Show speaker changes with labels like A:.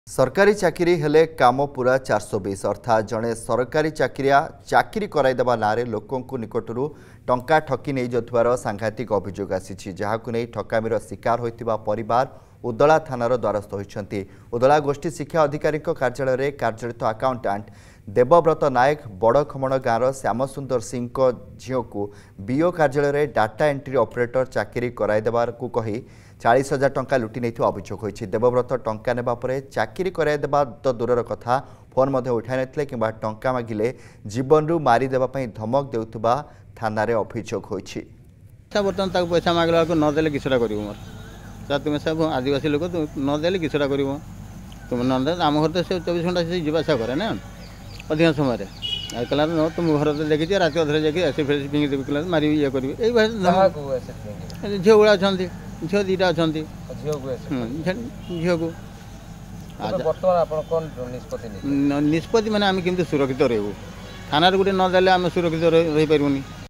A: सरकारी चाकरी हेले काम पूरा 420 अर्थात जड़े सरकारी चाकरिया चाकरी कराइदेवा ना लोक निकटू टंका ठकी नहीं जाथुवार सांघातिक अभियोग आसी जहां नहीं ठकामीर शिकार होइतिबा परिवार उदला थानार द्वारस्थ होइछंती। उदला गोष्ठी शिक्षा अधिकारी कार्यालय में कार्यरत अकाउंटेंट देवव्रत नायक बड़खमण गाँवर श्यामसुंदर सिंह झील को बीओ कार्यालय में डाटा एंट्री ऑपरेटर चाकरी कराइदेवार को कही 40,000 टंका लुटि नहीं अभियोग होइछि। देवव्रत टंका नेबा परे चाकरी कराइदेबा तो दूरर कथा फोन मध्य उठाई नथिले किंबा टंका मागिले जीवन मारिदेबा पई धमक देउतबा थाना रे अभियोग होइछि।
B: बर्तमान तक पैसा मागला को न देले किछरा करिवो मोर सा तुम सब आदिवासी लोक न देले किछरा करिवो तुम न दे आम घर तो से 24 घंटा से जीवासा करे ना अधिक समय आजकल न तुम घर तो देखी रात अधरे जाकि ऐसे फिर फिंगी देवी कला मारी ये करिवो एई भाई झियो गुड़ा छंती झियो दीटा अछंती झियो को
C: वर्तमान आपण कोन निष्पत्ति
B: निष्पत्ति माने आम केमती सुरक्षित रहबो थाना रे गुटे न देले आम सुरक्षित रही परबोनी।